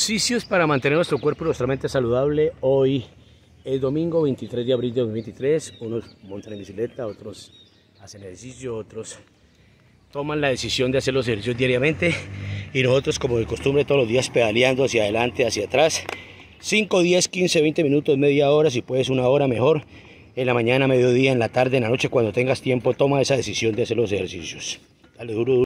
Ejercicios para mantener nuestro cuerpo y nuestra mente saludable. Hoy es domingo 23 de abril de 2023. Unos montan en bicicleta, otros hacen ejercicio, otros toman la decisión de hacer los ejercicios diariamente. Y nosotros, como de costumbre, todos los días pedaleando hacia adelante, hacia atrás. 5, 10, 15, 20 minutos, media hora, si puedes una hora mejor. En la mañana, mediodía, en la tarde, en la noche, cuando tengas tiempo, toma esa decisión de hacer los ejercicios. Dale duro, duro.